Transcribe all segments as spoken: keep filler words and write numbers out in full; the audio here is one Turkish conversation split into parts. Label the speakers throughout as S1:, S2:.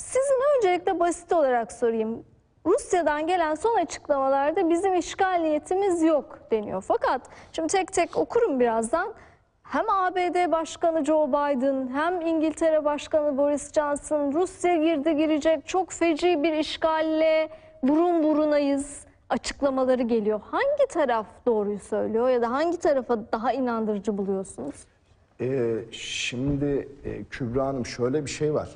S1: Sizin öncelikle basit olarak sorayım. Rusya'dan gelen son açıklamalarda bizim işgal niyetimiz yok deniyor. Fakat şimdi tek tek okurum birazdan. Hem A B D Başkanı Joe Biden hem İngiltere Başkanı Boris Johnson Rusya girdi girecek çok feci bir işgalle burun burunayız açıklamaları geliyor. Hangi taraf doğruyu söylüyor ya da hangi tarafa daha inandırıcı buluyorsunuz?
S2: Ee, şimdi e, Kübra Hanım şöyle bir şey var.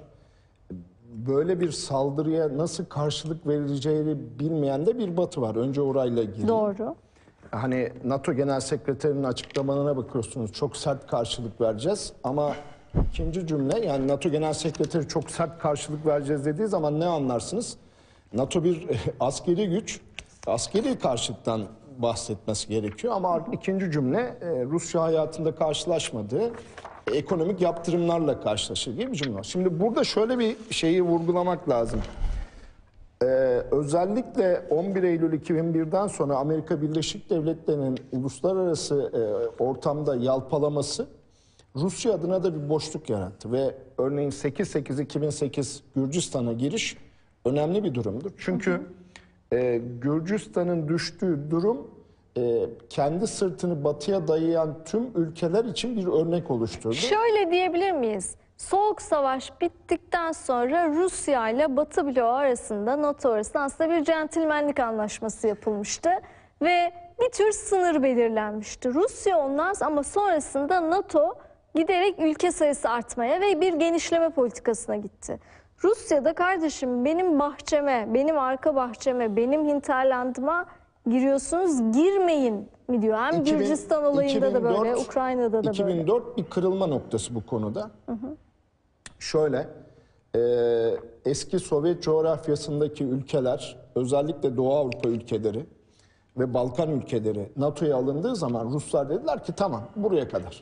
S2: Böyle bir saldırıya nasıl karşılık verileceğini bilmeyen de bir Batı var. Önce orayla ilgili.
S1: Doğru.
S2: Hani NATO Genel Sekreterinin açıklamalarına bakıyorsunuz. Çok sert karşılık vereceğiz ama ikinci cümle, yani NATO Genel Sekreteri çok sert karşılık vereceğiz dediği zaman ne anlarsınız? NATO bir askeri güç, askeri karşılıktan bahsetmesi gerekiyor ama ikinci cümle Rusya hayatında karşılaşmadığı ekonomik yaptırımlarla karşılaşır gibi bir cümle var. Şimdi burada şöyle bir şeyi vurgulamak lazım. Ee, özellikle on bir Eylül iki bin bir'den sonra Amerika Birleşik Devletleri'nin uluslararası e, ortamda yalpalaması Rusya adına da bir boşluk yarattı ve örneğin sekiz sekiz iki bin sekiz Gürcistan'a giriş önemli bir durumdur. Çünkü e, Gürcistan'ın düştüğü durum e, kendi sırtını batıya dayayan tüm ülkeler için bir örnek oluşturdu.
S1: Şöyle diyebilir miyiz? Soğuk Savaş bittikten sonra Rusya ile Batı bloğu arasında, NATO arasında aslında bir centilmenlik anlaşması yapılmıştı. Ve bir tür sınır belirlenmişti. Rusya olmaz ama sonrasında NATO giderek ülke sayısı artmaya ve bir genişleme politikasına gitti. Rusya'da kardeşim benim bahçeme, benim arka bahçeme, benim hinterlandıma giriyorsunuz, girmeyin mi diyor. Hem
S2: iki bin,
S1: Gürcistan olayında
S2: iki bin dört,
S1: da böyle, Ukrayna'da da
S2: iki bin dört
S1: böyle.
S2: iki bin dört bir kırılma noktası bu konuda. Hı hı. Şöyle, e, eski Sovyet coğrafyasındaki ülkeler, özellikle Doğu Avrupa ülkeleri ve Balkan ülkeleri NATO'ya alındığı zaman Ruslar dediler ki tamam buraya kadar.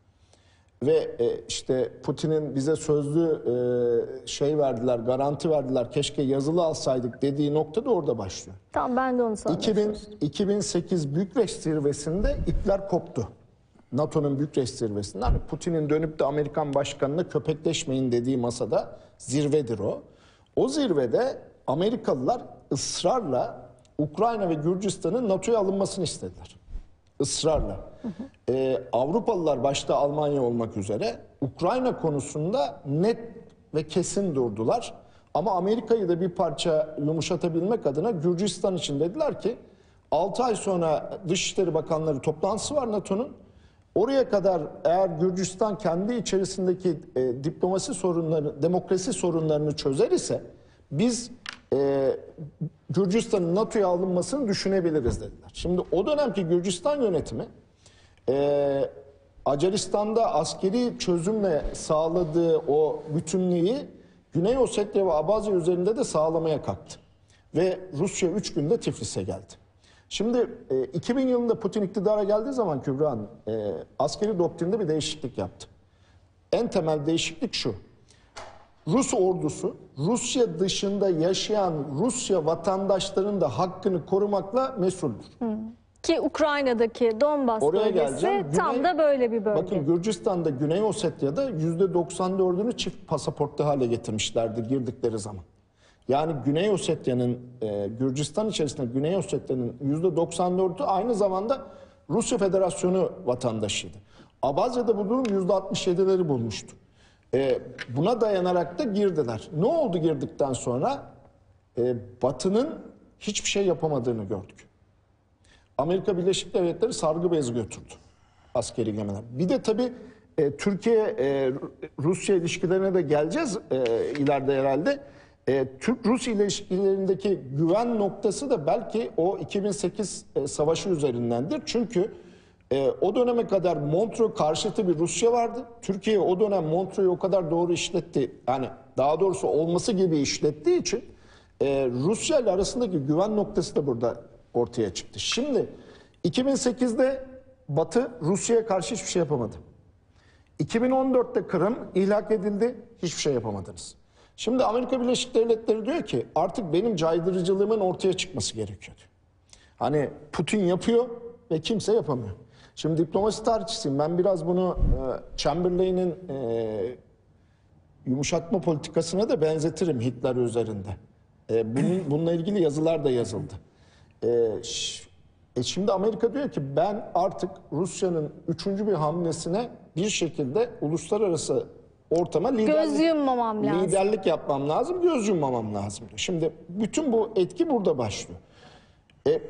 S2: Ve e, işte Putin'in bize sözlü e, şey verdiler, garanti verdiler, keşke yazılı alsaydık dediği nokta da orada başlıyor.
S1: Tamam, ben de onu sanıyorum.
S2: iki bin sekiz Bükreş zirvesinde ipler koptu. NATO'nun Bükreş zirvesinde. Hani Putin'in dönüp de Amerikan başkanına köpekleşmeyin dediği masada zirvedir o. O zirvede Amerikalılar ısrarla Ukrayna ve Gürcistan'ın NATO'ya alınmasını istediler. Israrla. Hı hı. Ee, Avrupalılar başta Almanya olmak üzere Ukrayna konusunda net ve kesin durdular. Ama Amerika'yı da bir parça yumuşatabilmek adına Gürcistan için dediler ki altı ay sonra Dışişleri Bakanları toplantısı var NATO'nun. Oraya kadar eğer Gürcistan kendi içerisindeki e, diplomasi sorunları, demokrasi sorunlarını çözer ise biz e, Gürcistan'ın NATO'ya alınmasını düşünebiliriz dediler. Şimdi o dönemki Gürcistan yönetimi e, Acaristan'da askeri çözümle sağladığı o bütünlüğü Güney Ossetya ve Abazya üzerinde de sağlamaya kalktı. Ve Rusya üç günde Tiflis'e geldi. Şimdi e, iki bin yılında Putin iktidara geldiği zaman Kübra Hanım e, askeri doktrinde bir değişiklik yaptı. En temel değişiklik şu. Rus ordusu Rusya dışında yaşayan Rusya vatandaşlarının da hakkını korumakla mesuldür. Hı.
S1: Ki Ukrayna'daki Donbas
S2: Oraya
S1: bölgesi
S2: Güney,
S1: tam da böyle bir bölge.
S2: Bakın Gürcistan'da, Güney Ossetya'da yüzde doksan dördünü çift pasaportlu hale getirmişlerdi girdikleri zaman. Yani Güney Ossetya'nın, e, Gürcistan içerisinde Güney Ossetya'nın yüzde doksan dördü aynı zamanda Rusya Federasyonu vatandaşıydı. Abazya'da bu durum yüzde altmış yedileri bulmuştu. E, buna dayanarak da girdiler. Ne oldu girdikten sonra? E, Batı'nın hiçbir şey yapamadığını gördük. Amerika Birleşik Devletleri sargı bezi götürdü askeri gemiler. Bir de tabii e, Türkiye-Rusya e, ilişkilerine de geleceğiz e, ileride herhalde. E, Türk-Rus ilişkilerindeki güven noktası da belki o iki bin sekiz e, savaşı üzerindendir. Çünkü e, o döneme kadar Montreux karşıtı bir Rusya vardı. Türkiye o dönem Montreux'u o kadar doğru işletti. Yani daha doğrusu olması gibi işlettiği için e, Rusya ile arasındaki güven noktası da burada ortaya çıktı. Şimdi iki bin sekizde Batı Rusya'ya karşı hiçbir şey yapamadı. iki bin on dörtte Kırım ihlak edildi, hiçbir şey yapamadınız. Şimdi Amerika Birleşik Devletleri diyor ki artık benim caydırıcılığımın ortaya çıkması gerekiyor. Hani Putin yapıyor ve kimse yapamıyor. Şimdi diplomasi tarihçisiyim. Ben biraz bunu e, Chamberlain'in e, yumuşatma politikasına da benzetirim Hitler üzerinde. E, bunun, bununla ilgili yazılar da yazıldı. E, ş- e şimdi Amerika diyor ki ben artık Rusya'nın üçüncü bir hamlesine bir şekilde uluslararası ortama liderlik,
S1: Göz yummamam lazım.
S2: liderlik yapmam lazım, göz yummamam lazım diyor. Şimdi bütün bu etki burada başlıyor. E,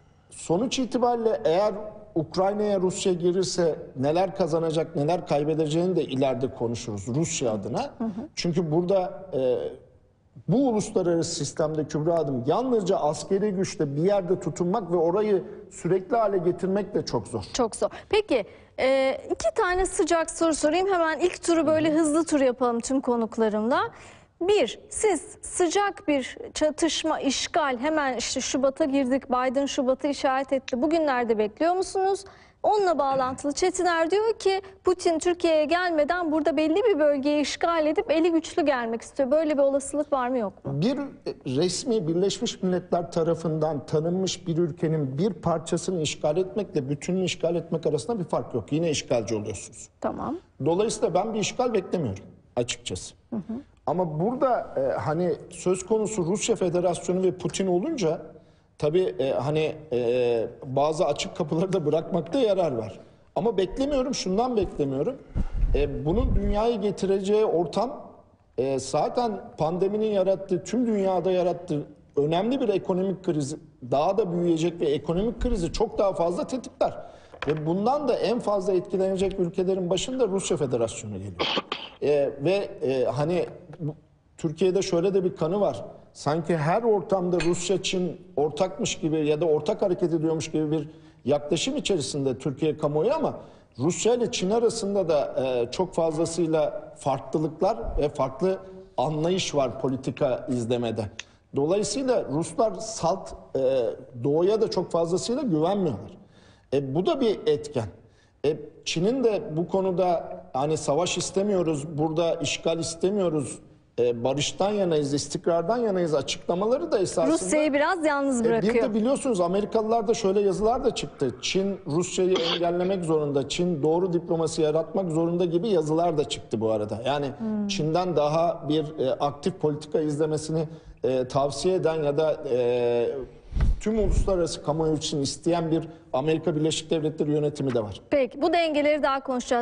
S2: sonuç itibariyle eğer Ukrayna'ya Rusya girirse neler kazanacak, neler kaybedeceğini de ileride konuşuruz Rusya adına. Hı hı. Çünkü burada e, bu uluslararası sistemde Kübra Hanım yalnızca askeri güçle bir yerde tutunmak ve orayı sürekli hale getirmek de çok zor.
S1: Çok zor. Peki e, iki tane sıcak soru sorayım. Hemen ilk turu böyle hızlı tur yapalım tüm konuklarımla. Bir, siz sıcak bir çatışma, işgal, hemen işte Şubat'a girdik, Biden Şubat'ı işaret etti. Bugünlerde bekliyor musunuz? Onunla bağlantılı Çetiner diyor ki Putin Türkiye'ye gelmeden burada belli bir bölgeyi işgal edip eli güçlü gelmek istiyor. Böyle bir olasılık var mı yok mu?
S2: Bir resmi Birleşmiş Milletler tarafından tanınmış bir ülkenin bir parçasını işgal etmekle bütününü işgal etmek arasında bir fark yok. Yine işgalci oluyorsunuz.
S1: Tamam.
S2: Dolayısıyla ben bir işgal beklemiyorum açıkçası. Hı hı. Ama burada e, hani söz konusu Rusya Federasyonu ve Putin olunca tabii e, hani e, bazı açık kapıları da bırakmakta yarar var. Ama beklemiyorum, şundan beklemiyorum. E, bunun dünyayı getireceği ortam e, zaten pandeminin yarattığı, tüm dünyada yarattığı önemli bir ekonomik krizi, daha da büyüyecek ve ekonomik krizi çok daha fazla tetikler. Ve bundan da en fazla etkilenecek ülkelerin başında Rusya Federasyonu geliyor. E, ve e, hani bu, Türkiye'de şöyle de bir kanı var. Sanki her ortamda Rusya, Çin ortakmış gibi ya da ortak hareket ediyormuş gibi bir yaklaşım içerisinde Türkiye kamuoyu, ama Rusya ile Çin arasında da e, çok fazlasıyla farklılıklar ve farklı anlayış var politika izlemede. Dolayısıyla Ruslar salt e, doğuya da çok fazlasıyla güvenmiyorlar. E, bu da bir etken. E, Çin'in de bu konuda hani savaş istemiyoruz, burada işgal istemiyoruz, e, barıştan yanayız, istikrardan yanayız açıklamaları da esasında...
S1: Rusya'yı biraz yalnız bırakıyor.
S2: E, bir de biliyorsunuz Amerikalılar da şöyle yazılar da çıktı. Çin Rusya'yı engellemek zorunda, Çin doğru diplomasi yaratmak zorunda gibi yazılar da çıktı bu arada. Yani hmm. Çin'den daha bir e, aktif politika izlemesini e, tavsiye eden ya da... E, tüm uluslararası kamuoyu için isteyen bir Amerika Birleşik Devletleri yönetimi de var.
S1: Peki bu dengeleri daha konuşacağız.